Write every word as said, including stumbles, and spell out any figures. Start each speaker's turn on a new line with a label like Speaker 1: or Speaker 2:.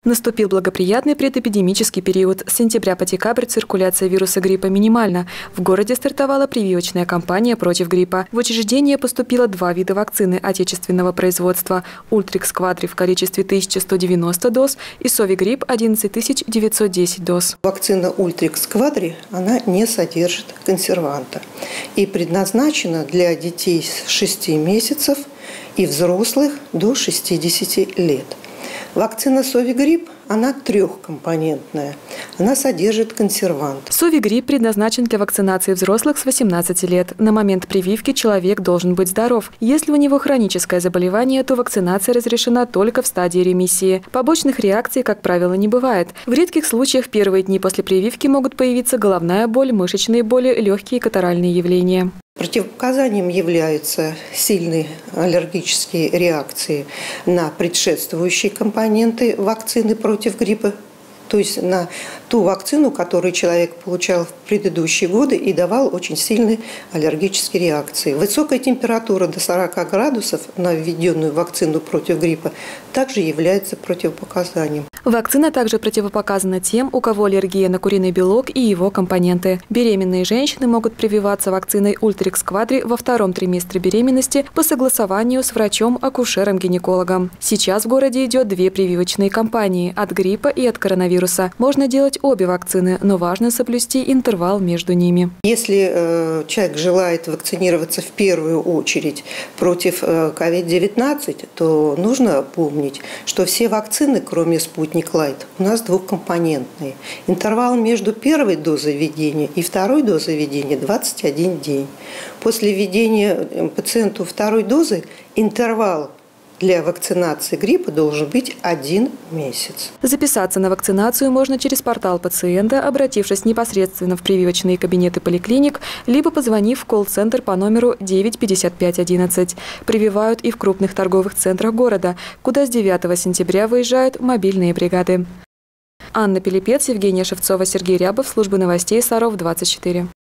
Speaker 1: Наступил благоприятный предэпидемический период. С сентября по декабрь циркуляция вируса гриппа минимальна. В городе стартовала прививочная кампания против гриппа. В учреждение поступило два вида вакцины отечественного производства – Ультрикс Квадри в количестве тысяча сто девяносто доз и Совигрипп одиннадцать тысяч девятьсот десять доз.
Speaker 2: Вакцина Ультрикс Квадри, она не содержит консерванта и предназначена для детей с шести месяцев и взрослых до шестидесяти лет. Вакцина Совигрипп, она трехкомпонентная. Она содержит консервант.
Speaker 1: Совигрипп предназначен для вакцинации взрослых с восемнадцати лет. На момент прививки человек должен быть здоров. Если у него хроническое заболевание, то вакцинация разрешена только в стадии ремиссии. Побочных реакций, как правило, не бывает. В редких случаях в первые дни после прививки могут появиться головная боль, мышечные боли, легкие катаральные явления.
Speaker 2: Противопоказанием являются сильные аллергические реакции на предшествующие компоненты вакцины против гриппа, то есть на ту вакцину, которую человек получал в предыдущие годы и давал очень сильные аллергические реакции. Высокая температура до сорока градусов на введенную вакцину против гриппа также является противопоказанием.
Speaker 1: Вакцина также противопоказана тем, у кого аллергия на куриный белок и его компоненты. Беременные женщины могут прививаться вакциной Ультрикс Квадри во втором триместре беременности по согласованию с врачом-акушером-гинекологом. Сейчас в городе идет две прививочные кампании – от гриппа и от коронавируса. Можно делать обе вакцины, но важно соблюсти интервал между ними.
Speaker 2: Если э, человек желает вакцинироваться в первую очередь против э, ковид девятнадцать, то нужно помнить, что все вакцины, кроме «Спутник Лайт», у нас двухкомпонентные. Интервал между первой дозой введения и второй дозой введения – двадцать один день. После введения пациенту второй дозы интервал для вакцинации гриппа должен быть один месяц.
Speaker 1: Записаться на вакцинацию можно через портал пациента, обратившись непосредственно в прививочные кабинеты поликлиник, либо позвонив в колл-центр по номеру девять пятьдесят пять одиннадцать. Прививают и в крупных торговых центрах города, куда с девятого сентября выезжают мобильные бригады. Анна Пилипец, Евгения Шевцова, Сергей Рябов, служба новостей Саров двадцать четыре.